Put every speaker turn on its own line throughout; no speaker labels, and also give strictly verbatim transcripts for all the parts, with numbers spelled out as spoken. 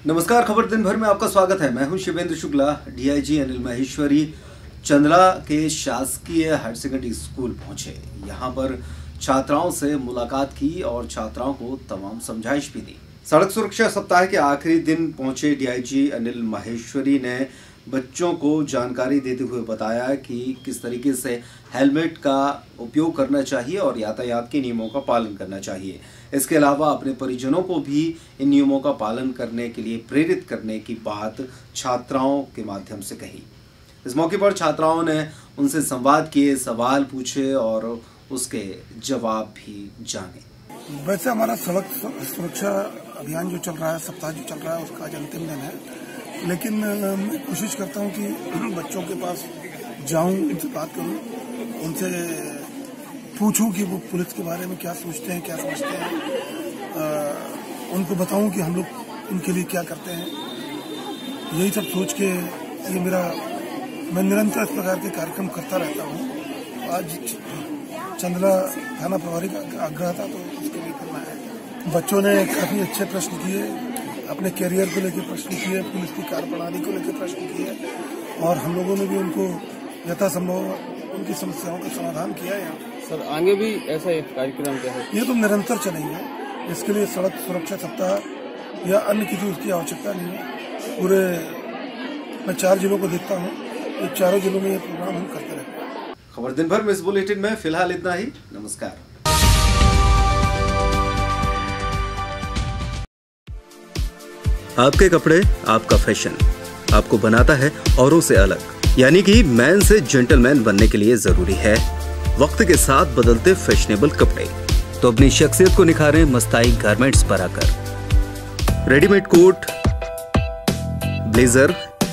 नमस्कार, खबर दिन भर में आपका स्वागत है। मैं हूं शिवेंद्र शुक्ला। डीआईजी अनिल माहेश्वरी चंदला के शासकीय हायर सेकेंडरी स्कूल पहुंचे। यहां पर छात्राओं से मुलाकात की और छात्राओं को तमाम समझाइश भी दी। सड़क सुरक्षा सप्ताह के आखिरी दिन पहुंचे डीआईजी अनिल माहेश्वरी ने बच्चों को जानकारी देते हुए बताया कि किस तरीके से हेलमेट का उपयोग करना चाहिए और यातायात के नियमों का पालन करना चाहिए। इसके अलावा अपने परिजनों को भी इन नियमों का पालन करने के लिए प्रेरित करने की बात छात्राओं के माध्यम से कही। इस मौके पर छात्राओं ने उनसे संवाद किए, सवाल पूछे और उसके जवाब भी जाने।
वैसे हमारा सड़क सुरक्षा अभियान जो चल रहा है, सप्ताह जो चल रहा है, उसका आज अंतिम दिन है, लेकिन मैं कोशिश करता हूं कि बच्चों के पास जाऊं, उनसे बात करूं, उनसे पूछूं कि वो पुलिस के बारे में क्या सोचते हैं, क्या समझते हैं, आ, उनको बताऊं कि हम लोग उनके लिए क्या करते हैं। यही सब सोच के ये मेरा मैं निरंतर इस प्रकार के कार्यक्रम करता रहता हूं। आज चंदला थाना प्रभारी का आग्रह था तो उसके लिए करना है। बच्चों ने काफी अच्छे प्रश्न किए, अपने कैरियर को लेकर प्रश्न किए, पुलिस की कार्यप्रणाली को लेकर प्रश्न किए और हम लोगों ने भी उनको यथासंभव उनकी समस्याओं का समाधान किया है।
सर, आगे भी ऐसा एक कार्यक्रम क्या है?
ये तो निरंतर चलेंगे। इसके लिए सड़क सुरक्षा सप्ताह या अन्य किसी उसकी आवश्यकता नहीं है। पूरे मैं चार जिलों को देखता हूँ, ये चारों जिलों में ये प्रोग्राम हम करते रहते हैं।
खबर दिन भर में इस बुलेटिन में फिलहाल इतना ही। नमस्कार।
आपके कपड़े, आपका फैशन आपको बनाता है औरों से अलग, यानी कि मैन से जेंटलमैन बनने के लिए जरूरी है वक्त के साथ बदलते फैशनेबल कपड़े। तो अपनी शख्सियत को निखारें मस्ताई गारमेंट्स पर आकर। रेडीमेड कोट, ब्लेजर,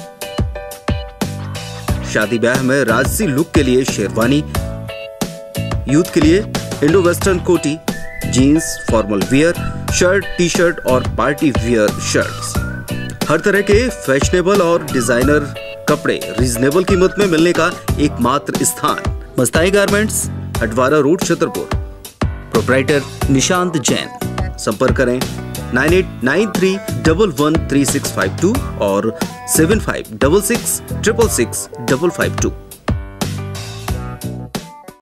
शादी ब्याह में राजसी लुक के लिए शेरवानी, यूथ के लिए इंडो वेस्टर्न कोटी, jeans, formal wear, shirt, T shirt और पार्टी वियर शर्ट्स। हर तरह के फैशनेबल और डिजाइनर कपड़े रीजनेबल कीमत में मिलने का एकमात्र स्थान Mastai garments, Adwara road, Chhatarpur. Proprietor Nishant Jain. संपर्क करें nine eight nine three one one three six five two और seven five six six triple six double five to.